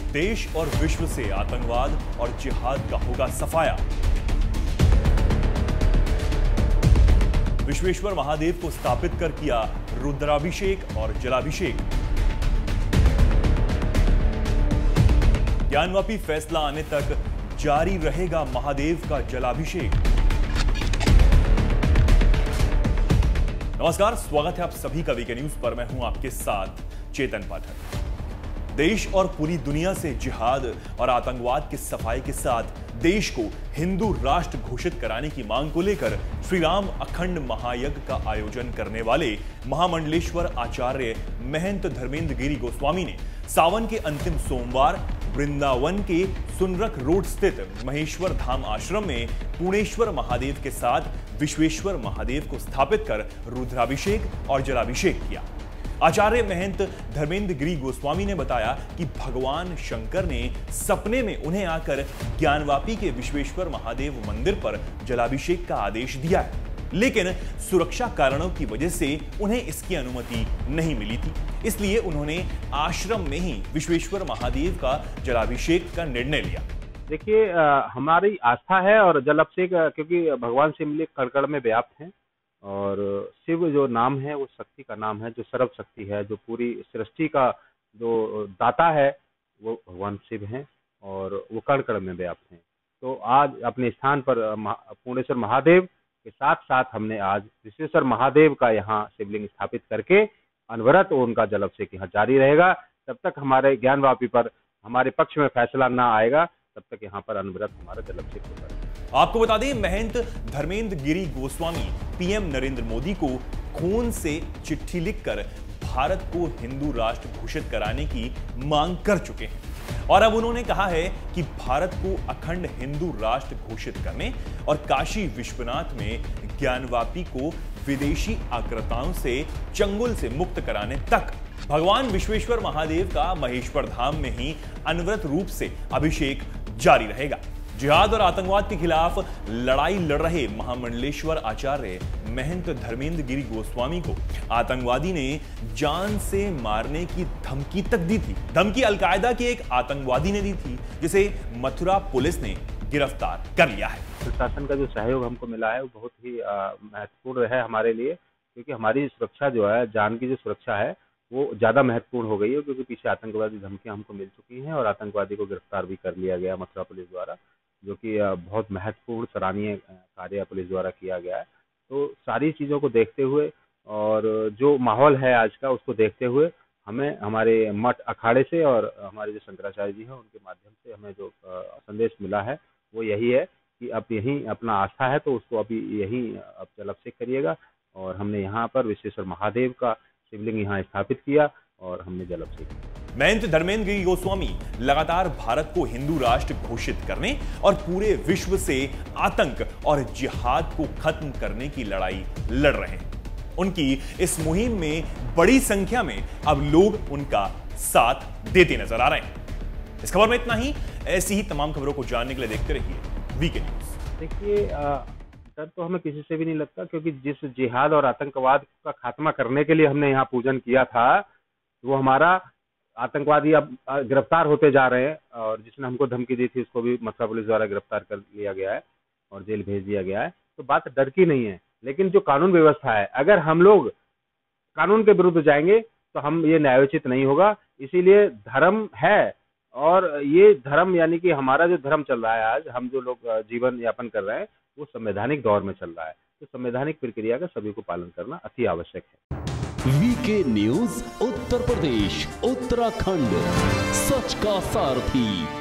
देश और विश्व से आतंकवाद और जिहाद का होगा सफाया। विश्वेश्वर महादेव को स्थापित कर किया रुद्राभिषेक और जलाभिषेक। ज्ञानवापी फैसला आने तक जारी रहेगा महादेव का जलाभिषेक। नमस्कार, स्वागत है आप सभी का वीके न्यूज पर। मैं हूं आपके साथ चेतन पाठक। देश और पूरी दुनिया से जिहाद और आतंकवाद की सफाई के साथ देश को हिंदू राष्ट्र घोषित कराने की मांग को लेकर श्री राम अखंड महायज्ञ का आयोजन करने वाले महामंडलेश्वर आचार्य महंत धर्मेंद्र गिरी गोस्वामी ने सावन के अंतिम सोमवार वृंदावन के सुनरक रोड स्थित महेश्वर धाम आश्रम में पूर्णेश्वर महादेव के साथ विश्वेश्वर महादेव को स्थापित कर रुद्राभिषेक और जलाभिषेक किया। आचार्य महंत धर्मेंद्र गिरी गोस्वामी ने बताया कि भगवान शंकर ने सपने में उन्हें आकर ज्ञानवापी के विश्वेश्वर महादेव मंदिर पर जलाभिषेक का आदेश दिया है, लेकिन सुरक्षा कारणों की वजह से उन्हें इसकी अनुमति नहीं मिली थी। इसलिए उन्होंने आश्रम में ही विश्वेश्वर महादेव का जलाभिषेक का निर्णय लिया। देखिए, हमारी आस्था है और जलाभिषेक क्योंकि भगवान शिव मिले कण में व्याप्त हैं और शिव जो नाम है वो शक्ति का नाम है, जो सर्व शक्ति है, जो पूरी सृष्टि का जो दाता है वो भगवान शिव हैं और वो कण में व्याप्त हैं। तो आज अपने स्थान पर पूर्णेश्वर महादेव के साथ साथ हमने आज विश्वेश्वर महादेव का यहाँ शिवलिंग स्थापित करके अनवरत उनका जलाभिषेक यहाँ जारी रहेगा। तब तक हमारे ज्ञानवापी पर हमारे पक्ष में फैसला ना आएगा, तब तक यहाँ पर अनवरत हमारा जलाभिषेक होगा। आपको बता दें, महंत धर्मेंद्र गिरी गोस्वामी पीएम नरेंद्र मोदी को खून से चिट्ठी लिखकर भारत को हिंदू राष्ट्र घोषित कराने की मांग कर चुके हैं और अब उन्होंने कहा है कि भारत को अखंड हिंदू राष्ट्र घोषित करने और काशी विश्वनाथ में ज्ञानवापी को विदेशी आक्रांताओं से चंगुल से मुक्त कराने तक भगवान विश्वेश्वर महादेव का महेश्वर धाम में ही अनवरत रूप से अभिषेक जारी रहेगा। जिहाद और आतंकवाद के खिलाफ लड़ाई लड़ रहे महामंडलेश्वर आचार्य महंत धर्मेंद्र गिरी गोस्वामी को आतंकवादी ने जान से मारने की धमकी तक दी थी। धमकी अलकायदा के एक आतंकवादी ने दी थी, जिसे मथुरा पुलिस ने गिरफ्तार कर लिया है। प्रशासन का जो सहयोग हमको मिला है वो बहुत ही महत्वपूर्ण है हमारे लिए, क्योंकि हमारी सुरक्षा जो है, जान की जो सुरक्षा है वो ज्यादा महत्वपूर्ण हो गई है, क्योंकि पीछे आतंकवादी धमकियां हमको मिल चुकी हैं और आतंकवादी को गिरफ्तार भी कर लिया गया मथुरा पुलिस द्वारा, जो कि बहुत महत्वपूर्ण सराहनीय कार्य पुलिस द्वारा किया गया है। तो सारी चीज़ों को देखते हुए और जो माहौल है आज का उसको देखते हुए हमें हमारे मठ अखाड़े से और हमारे जो शंकराचार्य जी हैं उनके माध्यम से हमें जो संदेश मिला है वो यही है कि अब यही अपना आस्था है तो उसको अभी यही अब जलाभिषेक करिएगा। और हमने यहाँ पर विश्वेश्वर महादेव का शिवलिंग यहाँ स्थापित किया और हमने जलाभिषेक किया। महंत धर्मेंद्र गिरी गोस्वामी लगातार भारत को हिंदू राष्ट्र घोषित करने और पूरे विश्व से आतंक और जिहाद को खत्म करने की लड़ाई लड़ रहे हैं। उनकी इस मुहिम में बड़ी संख्या में अब लोग उनका साथ देते नजर आ रहे हैं। इस खबर में इतना ही। ऐसी ही तमाम खबरों को जानने के लिए देखते रहिए वीके न्यूज। देखिए, डर तो हमें किसी से भी नहीं लगता, क्योंकि जिस जिहाद और आतंकवाद का खात्मा करने के लिए हमने यहाँ पूजन किया था वो हमारा आतंकवादी अब गिरफ्तार होते जा रहे हैं और जिसने हमको धमकी दी थी उसको भी मथुरा पुलिस द्वारा गिरफ्तार कर लिया गया है और जेल भेज दिया गया है। तो बात डर की नहीं है, लेकिन जो कानून व्यवस्था है, अगर हम लोग कानून के विरुद्ध जाएंगे तो हम ये न्यायोचित नहीं होगा। इसीलिए धर्म है और ये धर्म यानी कि हमारा जो धर्म चल रहा है, आज हम जो लोग जीवन यापन कर रहे हैं वो संवैधानिक दौर में चल रहा है। तो संवैधानिक प्रक्रिया का सभी को पालन करना अति आवश्यक है। वीके न्यूज उत्तर प्रदेश उत्तराखंड, सच का सारथी।